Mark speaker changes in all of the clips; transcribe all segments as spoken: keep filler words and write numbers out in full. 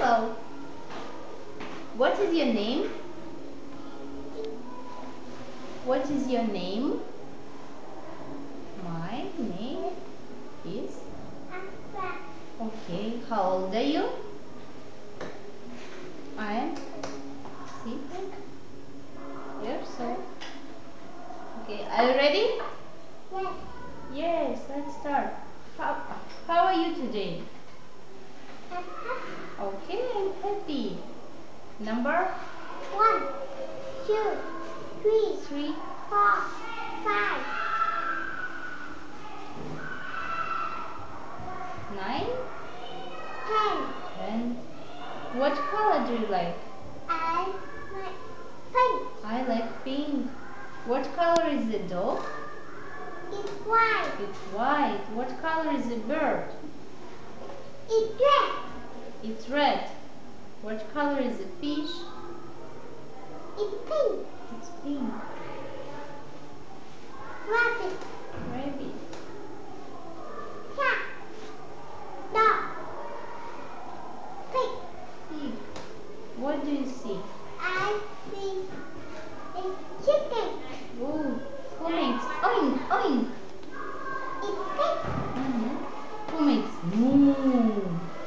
Speaker 1: hello. What is your name? What is your name? My name is... Okay, how old are you? I am six years old. Okay, are you ready?
Speaker 2: Yes.
Speaker 1: Yes, let's start. How, how are you today? Okay, I'm happy. Number?
Speaker 2: One, two, three,
Speaker 1: Three.
Speaker 2: four, five.
Speaker 1: Nine.
Speaker 2: Ten.
Speaker 1: Ten. What color do you like?
Speaker 2: I like pink.
Speaker 1: I like pink. What color is the dog?
Speaker 2: It's white.
Speaker 1: It's white. What color is the bird?
Speaker 2: It's red.
Speaker 1: It's red. What color is the fish?
Speaker 2: It's pink.
Speaker 1: It's pink.
Speaker 2: Rabbit.
Speaker 1: Rabbit.
Speaker 2: Cat. Dog. Pig.
Speaker 1: Pig. What do you see?
Speaker 2: I see a chicken.
Speaker 1: Oh, who makes oink oink?
Speaker 2: It's pig.
Speaker 1: Mm-hmm. Who makes moo?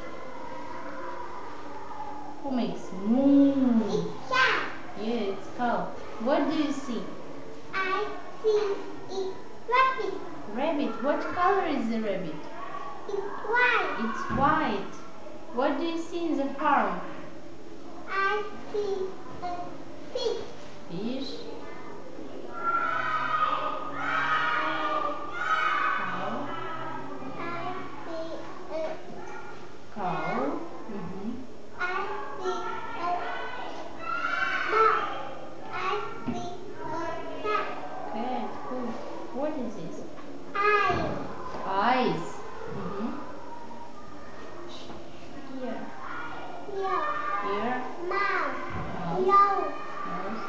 Speaker 1: Who makes moo?
Speaker 2: It's cow.
Speaker 1: Yeah, it's cow. What do you see?
Speaker 2: I see a rabbit.
Speaker 1: Rabbit. What color is the rabbit?
Speaker 2: It's white.
Speaker 1: It's white. What do you see in the farm?
Speaker 2: I see a pig.
Speaker 1: Fish. Cow.
Speaker 2: I see a
Speaker 1: Cow. Mm-hmm.
Speaker 2: I see a dog. I see a cat.
Speaker 1: Cat. Good. What is this?
Speaker 2: Eyes.
Speaker 1: Eyes. Mm-hmm. Ear.
Speaker 2: Ear.
Speaker 1: Ear.
Speaker 2: Mouth.
Speaker 1: Mouth.
Speaker 2: Nose.
Speaker 1: Nose.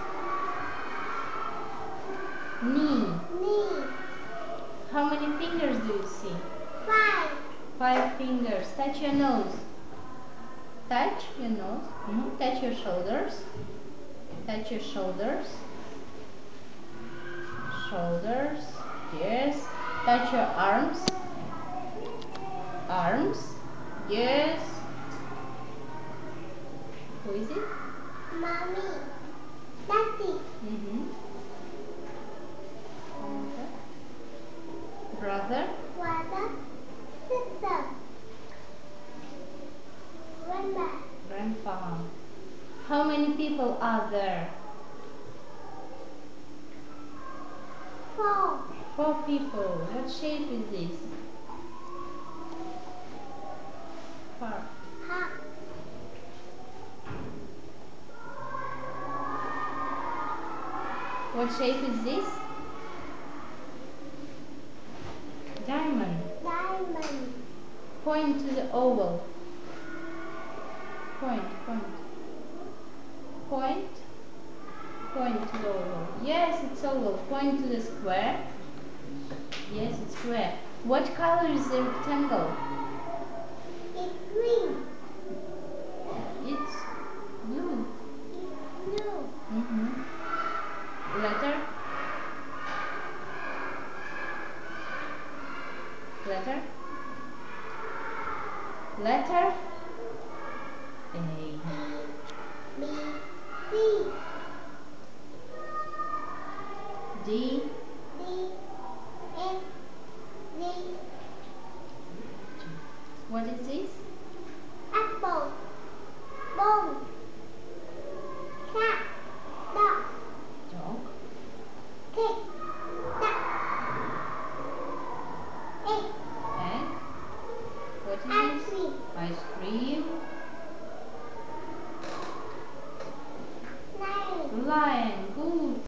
Speaker 1: Knee.
Speaker 2: Knee.
Speaker 1: How many fingers do you see?
Speaker 2: Five.
Speaker 1: Five fingers. Touch your nose. Touch your nose. Mhm. Touch your shoulders. Touch your shoulders. Shoulders. Yes. Touch your arms. Arms. Yes. Who is it?
Speaker 2: Mommy. Daddy.
Speaker 1: Mm-hmm. Brother.
Speaker 2: Brother. Sister. Grandma.
Speaker 1: Grandpa. How many people are there?
Speaker 2: Four.
Speaker 1: Four people. What shape is this? Heart.
Speaker 2: Heart.
Speaker 1: What shape is this? Diamond.
Speaker 2: Diamond.
Speaker 1: Point to the oval. Point, point. Point. Point to the oval. Yes, it's oval. Point to the square. Yes, it's square. What color is the rectangle?
Speaker 2: It's green.
Speaker 1: It's blue.
Speaker 2: It's blue.
Speaker 1: Mm-hmm. Letter. Letter. Letter. A.
Speaker 2: B. C.
Speaker 1: D.
Speaker 2: D. F. Z.
Speaker 1: What is this?